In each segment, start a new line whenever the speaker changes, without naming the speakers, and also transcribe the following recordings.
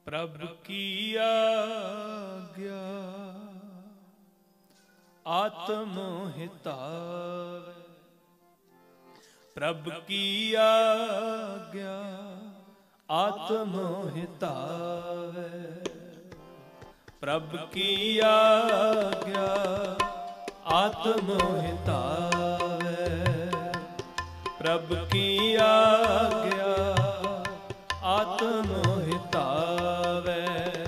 प्रभु की आज्ञा आत्महितावे, प्रभु की आज्ञा आत्महितावे, प्रभु की आज्ञा आत्महितावे, प्रभु की आज्ञा आत्महितावे,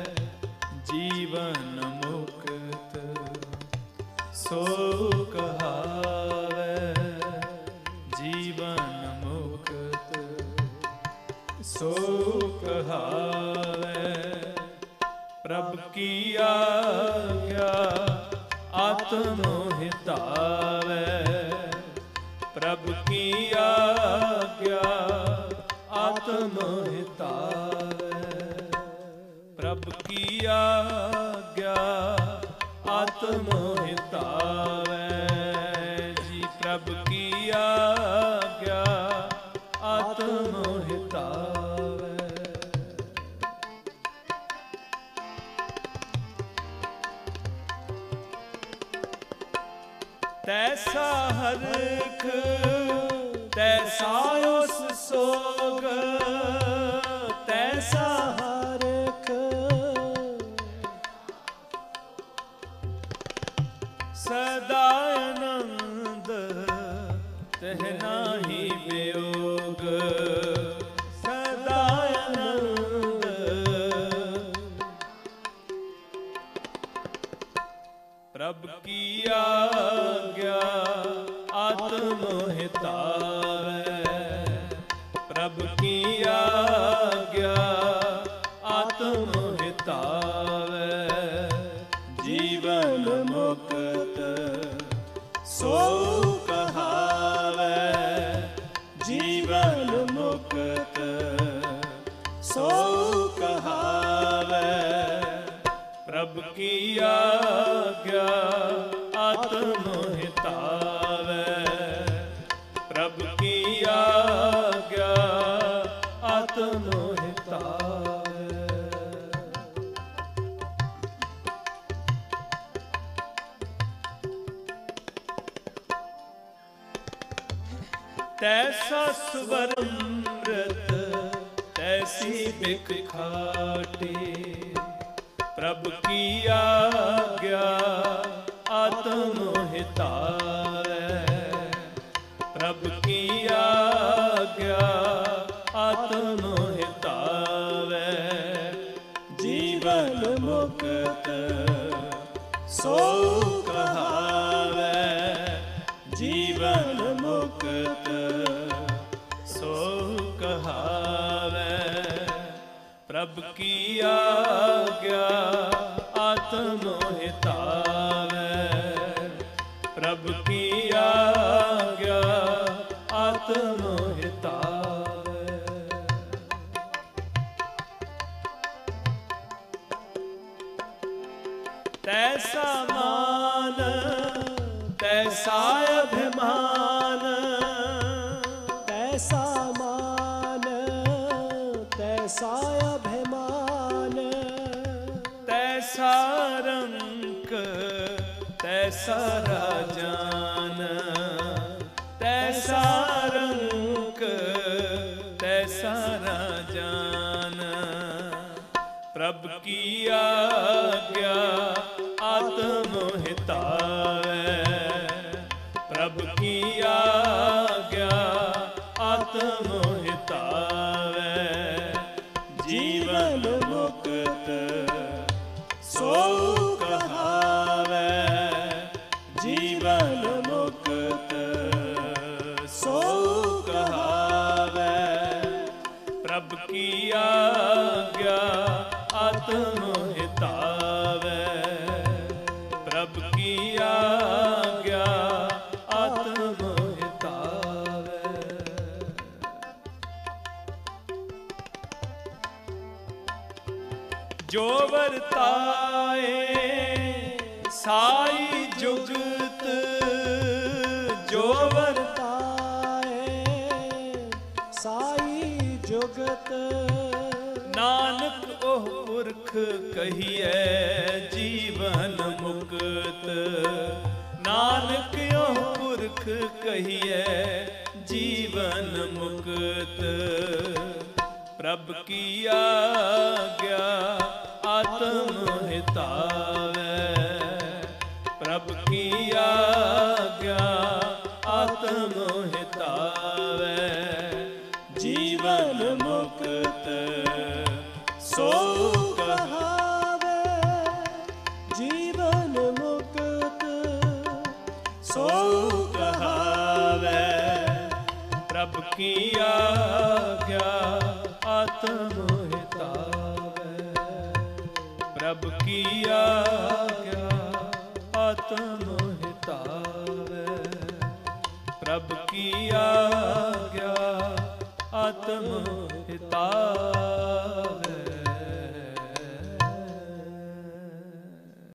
जीवन मुक्त सो कहावे, जीवन मुक्त सो कहावे, प्रभु की आज्ञा आत्महितावे, प्रभु की आज्ञा आत्महितावे, प्रभु की आज्ञा आत्महितावे, जी प्रभु की आज्ञा आत्महितावे। तैसा हरख तैसा उस सोग, तैसा हरख सदा आनंद तह नाही वियोग, सदा आनंद प्रभु की आज्ञा आत्महितावे, प्रभु की आज्ञा आत्महितावे, जीवन मुक्त सो कहावे, जीवन मुक्त सो कहावे, प्रभु की आज्ञा आत्महितावे, प्रभु की आज्ञा आत्महितावे। तैसा स्वरमृत तैसी बिक खाटी, प्रभु की आज्ञा आत्महितावे, प्रभु की आज्ञा आत्महितावे, जीवन मुक्त सो कहावे, जीवन मुक्त सो कहावे, प्रभु की आज्ञा आत्महितावे, प्रभु की आज्ञा आत्महितावे। तैसा मान तैसा अभिमान,
तैसा मान तैसा अभिमान,
तैसा रंक तैसा राजान, तैसा रंक तैसा राजान, प्रभु की आज्ञा आत्महितावे, प्रभु की आज्ञा आत्महितावे, जीवन मुक्त सो कहावे, जीवन मुक्त सो कहावे, प्रभु की आज्ञा आत्महितावे, प्रभु की आज्ञा आत्महितावे। जो वर्ताए साई जुगत, जो
वर्ताए साई जुगत,
नानक ओह पुरख कहिए जीवन मुक्त। नानक यो पुरख कहिए जीवन मुक्त। प्रभ की आज्ञा आत्म हितावै। प्रभ की आज्ञा आत्म हितावै। जीवन मुक्त सो
कहावे, जीवन मुक्त
सो कहावै। प्रभ की आज्ञा आत्म हितावै। प्रभ की आज्ञा आत्म हितावै। प्रभ की आज्ञा आत्म